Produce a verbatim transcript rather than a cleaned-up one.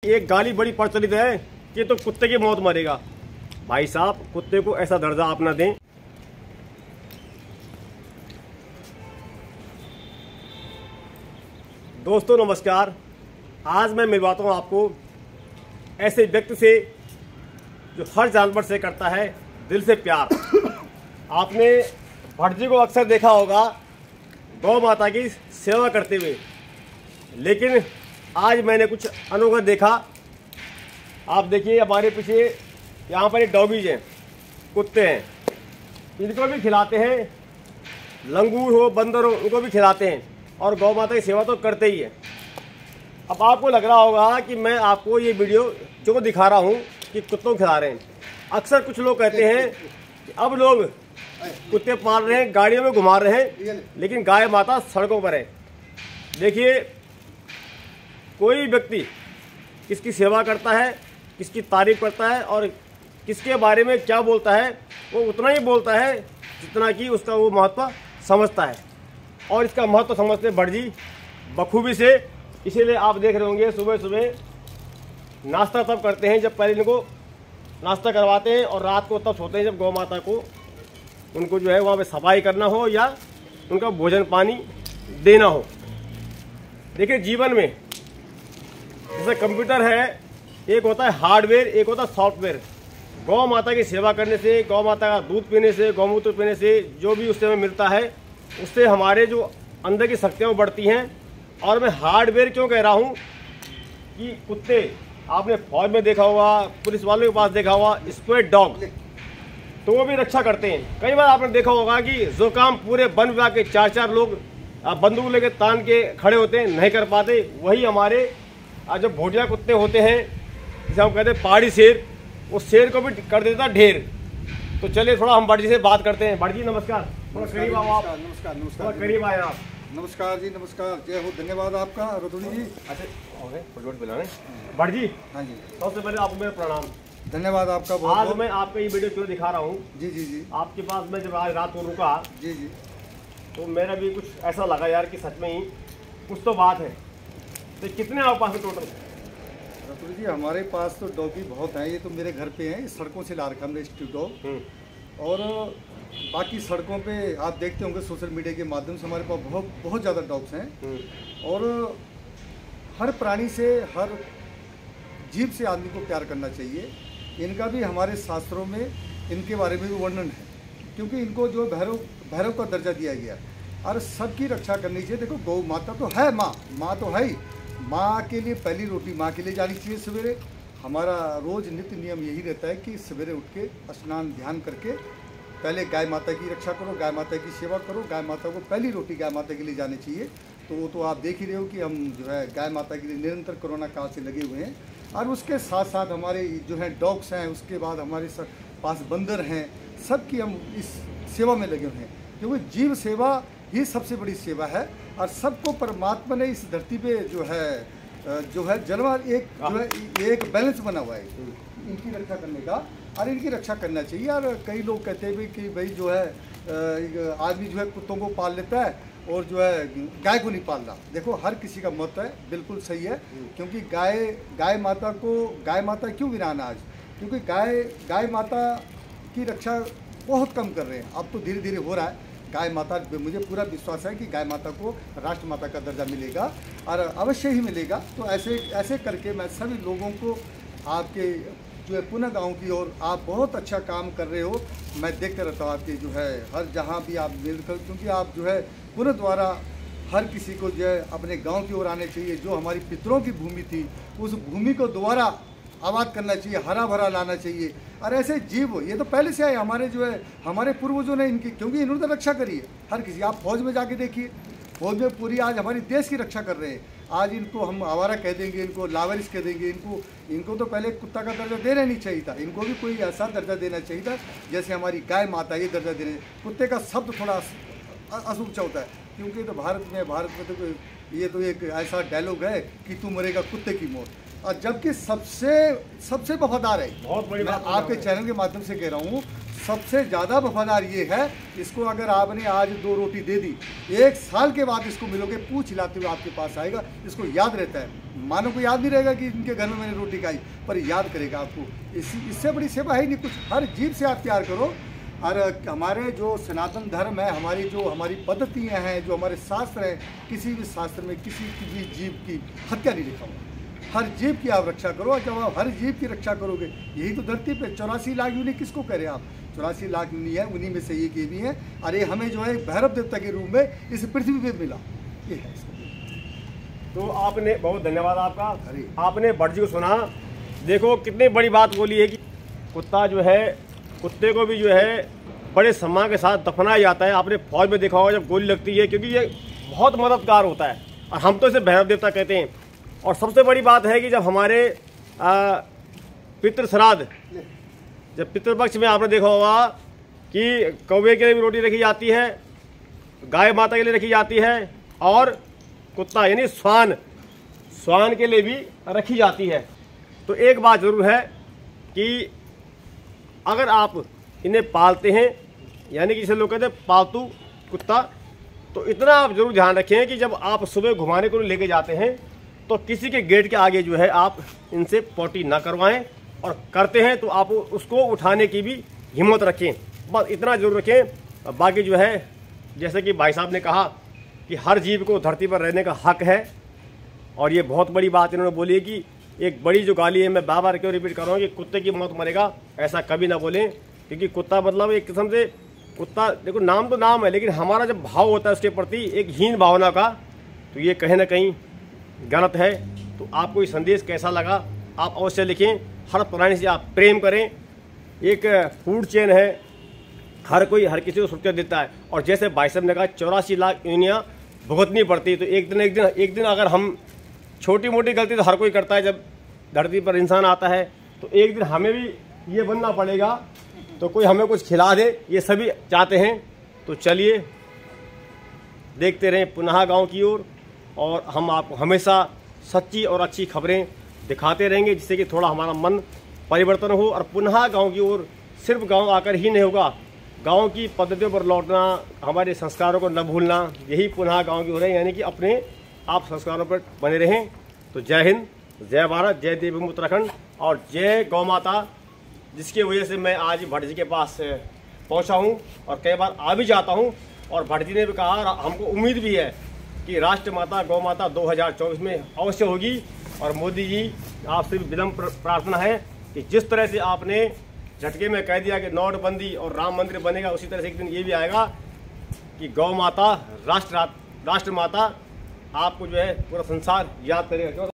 एक गाली बड़ी प्रचलित है कि तो कुत्ते की मौत मरेगा। भाई साहब, कुत्ते को ऐसा दर्जा आप ना दें। दोस्तों नमस्कार, आज मैं मिलवाता हूँ आपको ऐसे व्यक्ति से जो हर जानवर से करता है दिल से प्यार। आपने भट्ट जी को अक्सर देखा होगा गौ माता की सेवा करते हुए, लेकिन आज मैंने कुछ अनोखा देखा। आप देखिए हमारे पीछे यहाँ पर एक डॉगीज हैं, कुत्ते हैं, इनको भी खिलाते हैं। लंगूर हो बंदर हो उनको भी खिलाते हैं और गौ माता की सेवा तो करते ही है। अब आपको लग रहा होगा कि मैं आपको ये वीडियो जो दिखा रहा हूँ कि कुत्तों को खिला रहे हैं। अक्सर कुछ लोग कहते हैं कि अब लोग कुत्ते पाल रहे हैं, गाड़ियों में घुमा रहे हैं, लेकिन गाय माता सड़कों पर है। देखिए, कोई व्यक्ति किसकी सेवा करता है, किसकी तारीफ करता है और किसके बारे में क्या बोलता है, वो उतना ही बोलता है जितना कि उसका वो महत्व समझता है। और इसका महत्व समझते भट्ट जी बखूबी से। इसीलिए आप देख रहे होंगे सुबह सुबह नाश्ता तब करते हैं जब पहले इनको नाश्ता करवाते हैं, और रात को तब सोते हैं जब गौ माता को उनको जो है वहाँ पे सफाई करना हो या उनका भोजन पानी देना हो। देखिए, जीवन में जैसे कंप्यूटर है, एक होता है हार्डवेयर, एक होता है सॉफ्टवेयर। गौ माता की सेवा करने से, गौ माता का दूध पीने से, गौमूत्र पीने से जो भी उससे हमें मिलता है, उससे हमारे जो अंदर की शक्तियाँ बढ़ती हैं। और मैं हार्डवेयर क्यों कह रहा हूँ कि कुत्ते आपने फौज में देखा होगा, पुलिस वालों के पास देखा होगा, स्क्वाड डॉग, तो वो भी रक्षा करते हैं। कई बार आपने देखा होगा कि जो काम पूरे वन विभाग के चार चार लोग बंदूक लेके तान के खड़े होते हैं, नहीं कर पाते, वही हमारे जो भोटिया कुत्ते होते हैं, जिसे हम कहते हैं पहाड़ी शेर, वो शेर को भी कर देता ढेर। तो चलिए थोड़ा हम भट्ट जी से बात करते हैं। भट्ट जी नमस्कार, थोड़ा करीब आओ आप। नमस्कार नमस्कार, करीब आए आप। नमस्कार जी, नमस्कार, जय हो, धन्यवाद आपका रतुड़ी जी। अच्छा बुलाने भट्ट जी। हाँ जी, सबसे पहले आपको मेरा प्रणाम, धन्यवाद आपका बहुत आज बहुत। मैं आपका ये वीडियो क्यों दिखा रहा हूँ, जी जी जी आपके पास मैं जब आज रात को रुका जी जी तो मेरा भी कुछ ऐसा लगा यार कि सच में ही कुछ तो बात है। तो कितने आपके पास टोटल? रतुड़ी जी, हमारे पास तो डॉगी बहुत हैं। ये तो मेरे घर पे हैं, सड़कों से ला रखा हमने स्ट्रीट डॉग। और बाकी सड़कों पे आप देखते होंगे सोशल मीडिया के माध्यम से हमारे पास बहुत बहुत ज़्यादा डॉग्स हैं। और हर प्राणी से, हर जीव से आदमी को प्यार करना चाहिए। इनका भी हमारे शास्त्रों में इनके बारे में भी वर्णन है, क्योंकि इनको जो भैरव भैरव का दर्जा दिया गया और सबकी रक्षा करनी चाहिए। देखो, गौ माता तो है, माँ माँ तो है ही। माँ के लिए पहली रोटी माँ के लिए जानी चाहिए सवेरे। हमारा रोज़ नित्य नियम यही रहता है कि सवेरे उठ के स्नान ध्यान करके पहले गाय माता की रक्षा करो, गाय माता की सेवा करो। गाय माता को पहली रोटी गाय माता के लिए जानी चाहिए। तो वो तो आप देख ही रहे हो कि हम जो है गाय माता के लिए निरंतर कोरोना काल से लगे हुए हैं। और उसके साथ साथ हमारे जो है डॉग्स हैं, उसके बाद हमारे पास बंदर हैं, सबकी हम इस सेवा में लगे हुए हैं, क्योंकि जीव सेवा ही सबसे बड़ी सेवा है। और सबको परमात्मा ने इस धरती पे जो है जो है जलवार एक जो है एक बैलेंस बना हुआ है इनकी रक्षा करने का, और इनकी रक्षा करना चाहिए। और कई लोग कहते हैं भी कि भाई जो है आदमी जो है कुत्तों को पाल लेता है और जो है गाय को नहीं पाल रहा। देखो, हर किसी का मत है, बिल्कुल सही है, क्योंकि गाय गाय माता को गाय माता क्यों गिराना आज? क्योंकि गाय गाय माता की रक्षा बहुत कम कर रहे हैं। अब तो धीरे धीरे हो रहा है। गाय माता, मुझे पूरा विश्वास है कि गाय माता को राष्ट्र माता का दर्जा मिलेगा और अवश्य ही मिलेगा। तो ऐसे ऐसे करके मैं सभी लोगों को, आपके जो है पुनः गाँव की ओर, आप बहुत अच्छा काम कर रहे हो। मैं देखते रहता हूँ आपके जो है हर जहाँ भी आप मिलकर, क्योंकि आप जो है पुनः द्वारा हर किसी को जो है अपने गांव की ओर आने चाहिए। जो हमारी पितरों की भूमि थी, उस भूमि को दोबारा आबाद करना चाहिए, हरा भरा लाना चाहिए। और ऐसे जीव, ये तो पहले से आए हमारे जो है हमारे पूर्वजों ने इनकी, क्योंकि इन्होंने तो रक्षा करी है हर किसी। आप फौज में जाके देखिए, फौज में पूरी आज हमारी देश की रक्षा कर रहे हैं। आज इनको हम आवारा कह देंगे, इनको लावारिस कह देंगे, इनको इनको तो पहले कुत्ता का दर्जा देना नहीं चाहिए था। इनको भी कोई ऐसा दर्जा देना चाहिए था जैसे हमारी गाय माता ये दर्जा देने। कुत्ते का शब्द थोड़ा अशुभ होता है, क्योंकि तो भारत में भारत में तो ये तो एक ऐसा डायलॉग है कि तू मरेगा कुत्ते की मौत। और जबकि सबसे सबसे वफादार है। बहुत बड़ी मैं बात आपके चैनल के माध्यम से कह रहा हूँ, सबसे ज़्यादा वफादार ये है, इसको अगर आपने आज दो रोटी दे दी, एक साल के बाद इसको मिलोगे, पूछ हिलाते हुए आपके पास आएगा, इसको याद रहता है। मानो को याद नहीं रहेगा कि इनके घर में मैंने रोटी खाई, पर याद करेगा आपको। इस इससे बड़ी सेवा है नहीं कुछ। हर जीव से आप प्यार करो। और हमारे जो सनातन धर्म है, हमारी जो हमारी पद्धतियाँ हैं, जो हमारे शास्त्र हैं, किसी भी शास्त्र में किसी भी जीव की हत्या नहीं लिखा हुआ। हर जीव की आप रक्षा करो, और जब आप हर जीव की रक्षा करोगे, यही तो धरती पे चौरासी लाख यूनि किसको कह रहे हैं आप? चौरासी लाख यूनि है, उन्हीं में से एक ये भी है। अरे हमें जो है भैरव देवता के रूप में इस पृथ्वी पे मिला, ये है इसका। तो आपने बहुत धन्यवाद आपका। अरे आपने भट्ट जी को सुना, देखो कितनी बड़ी बात बोली है कि कुत्ता जो है, कुत्ते को भी जो है बड़े सम्मान के साथ दफनाया जाता है। आपने फौज में देखा होगा जब गोली लगती है, क्योंकि ये बहुत मददगार होता है, और हम तो इसे भैरव देवता कहते हैं। और सबसे बड़ी बात है कि जब हमारे पितृ श्राद्ध, जब पितृपक्ष में आपने देखा होगा कि कौवे के लिए भी रोटी रखी जाती है, गाय माता के लिए रखी जाती है, और कुत्ता यानी श्वान श्वान के लिए भी रखी जाती है। तो एक बात ज़रूर है कि अगर आप इन्हें पालते हैं, यानी कि जिसे लोग कहते हैं पालतू कुत्ता, तो इतना आप जरूर ध्यान रखें कि जब आप सुबह घुमाने को लेके जाते हैं तो किसी के गेट के आगे जो है आप इनसे पॉटी ना करवाएं, और करते हैं तो आप उसको उठाने की भी हिम्मत रखें। बस इतना जरूर रखें। बाकी जो है, जैसे कि भाई साहब ने कहा कि हर जीव को धरती पर रहने का हक है, और ये बहुत बड़ी बात इन्होंने बोली है कि एक बड़ी जो गाली है, मैं बार बार क्यों रिपीट कर रहा हूँ कि कुत्ते की मौत मरेगा, ऐसा कभी ना बोलें। क्योंकि कुत्ता मतलब एक किस्म से, कुत्ता देखो नाम तो नाम है, लेकिन हमारा जब भाव होता है उसके प्रति एक हीन भावना का, तो ये कहीं ना कहीं गलत है। तो आपको ये संदेश कैसा लगा आप अवश्य लिखें। हर प्राणी से आप प्रेम करें। एक फूड चेन है, हर कोई हर किसी को सुरक्षा देता है, और जैसे भाई साहब ने कहा चौरासी लाख यूनियाँ भुगतनी पड़ती, तो एक दिन एक दिन एक दिन अगर हम छोटी मोटी गलती तो हर कोई करता है, जब धरती पर इंसान आता है तो एक दिन हमें भी ये बनना पड़ेगा, तो कोई हमें कुछ खिला दे, ये सभी चाहते हैं। तो चलिए देखते रहें पुनः गांव की ओर, और हम आपको हमेशा सच्ची और अच्छी खबरें दिखाते रहेंगे, जिससे कि थोड़ा हमारा मन परिवर्तन हो। और पुनः गांव की ओर सिर्फ गांव आकर ही नहीं होगा, गांव की पद्धतियों पर लौटना, हमारे संस्कारों को न भूलना, यही पुनः गांव की ओर है। यानी कि अपने आप संस्कारों पर बने रहें। तो जय हिंद, जय भारत, जय देवी उत्तराखंड, और जय गौ माता, जिसकी वजह से मैं आज भट्ट जी के पास पहुंचा हूं, और कई बार आ भी जाता हूं। और भट्ट जी ने भी कहा, हमको उम्मीद भी है कि राष्ट्र माता गौ माता दो हज़ार चौबीस में अवश्य होगी। और मोदी जी, आपसे भी विनम्र प्रार्थना है कि जिस तरह से आपने झटके में कह दिया कि नोटबंदी और राम मंदिर बनेगा, उसी तरह से एक दिन ये भी आएगा कि गौ माता राष्ट्र राष्ट्र माता आपको जो है पूरा संसार याद करेगा।